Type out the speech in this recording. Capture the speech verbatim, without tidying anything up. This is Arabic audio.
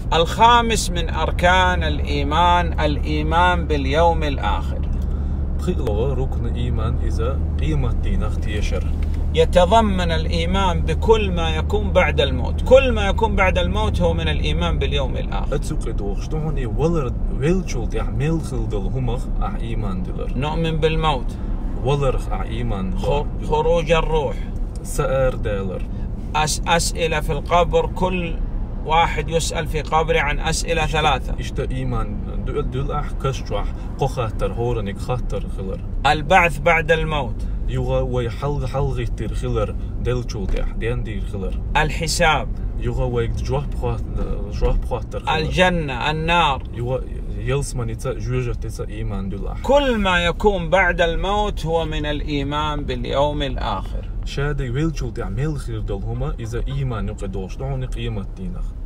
الخامس من أركان الإيمان الإيمان باليوم الآخر. ركن إيمان إذا قيمة دينك تيشر. يتضمن الإيمان بكل ما يكون بعد الموت. كل ما يكون بعد الموت هو من الإيمان باليوم الآخر. نؤمن بالموت، خروج الروح، أس أسئلة في القبر، كل واحد يسأل في قبره عن أسئلة ثلاثة. البعث بعد الموت، الحساب، الجنة، النار. كل ما يكون بعد الموت هو من الإيمان باليوم الآخر. شادي ويلشول تعمل خير دول هما إذا إيمان يقدوش دعوني قيمة دينك.